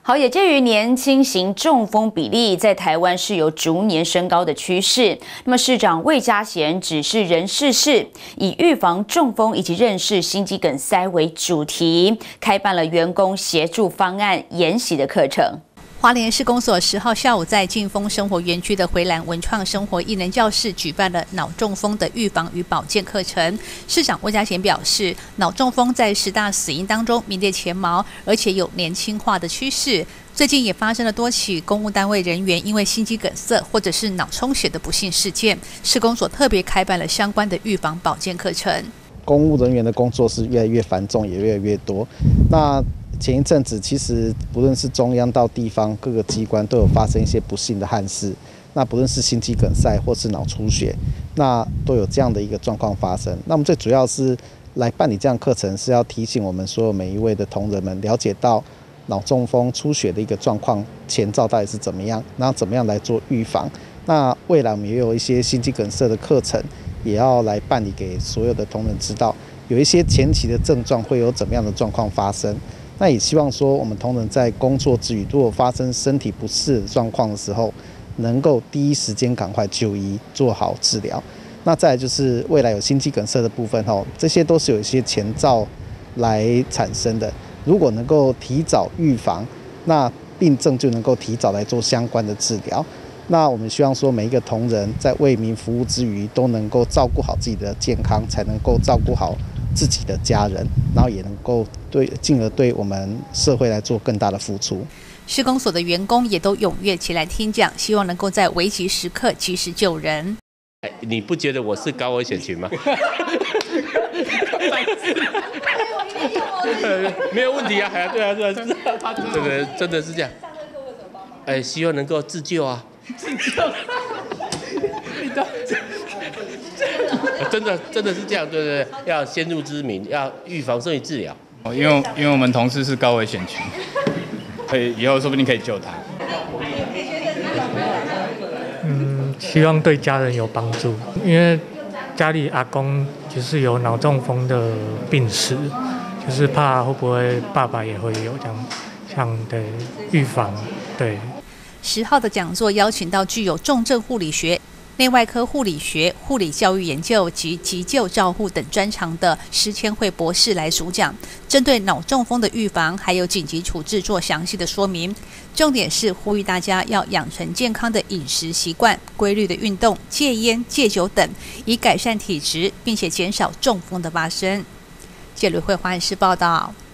好，也鉴于年轻型中风比例在台湾是有逐年升高的趋势，那么市长魏家贤指示人事室以预防中风以及认识心肌梗塞为主题，开办了员工协助方案研习的课程。 花莲市公所10号下午在劲丰生活园区的回蓝文创生活艺能教室举办了脑中风的预防与保健课程。市长魏家贤表示，脑中风在10大死因当中名列前茅，而且有年轻化的趋势。最近也发生了多起公务单位人员因为心肌梗塞或者是脑充血的不幸事件，市公所特别开办了相关的预防保健课程。 公务人员的工作是越来越繁重，也越来越多。那前一阵子，其实不论是中央到地方各个机关都有发生一些不幸的憾事。那不论是心肌梗塞或是脑出血，那都有这样的一个状况发生。那我们最主要是来办理这样课程，是要提醒我们所有每一位的同仁们了解到脑中风出血的一个状况前兆到底是怎么样，然后怎么样来做预防。那未来我们也有一些心肌梗塞的课程，也要来办理给所有的同仁知道，有一些前期的症状会有怎么样的状况发生。那也希望说，我们同仁在工作之余，如果发生身体不适的状况的时候，能够第一时间赶快就医，做好治疗。那再来就是未来有心肌梗塞的部分这些都是有一些前兆来产生的。如果能够提早预防，那病症就能够提早来做相关的治疗。那我们希望说，每一个同仁在为民服务之余，都能够照顾好自己的健康，才能够照顾好自己的家人，然后也能够进而对我们社会来做更大的付出。 市公所的员工也都踊跃起来听讲，希望能够在危急时刻及时救人。 你不觉得我是高危险群吗？没有问题啊，对啊，这个真的是这样。希望能够自救啊。自救。真的是这样，对，要先入之明，要预防胜于治疗。 因为我们同事是高危险群，以后说不定可以救他。 希望对家人有帮助，因为家里阿公就是有脑中风的病史，就是怕会不会爸爸也会有这样的预防。对 10号的讲座邀请到具有重症护理学、内外科护理学、护理教育研究及急救照护等专长的施千惠博士来主讲，针对脑中风的预防还有紧急处置做详细的说明。重点是呼吁大家要养成健康的饮食习惯、规律的运动、戒烟、戒酒等，以改善体质，并且减少中风的发生。谢吕慧华视报道。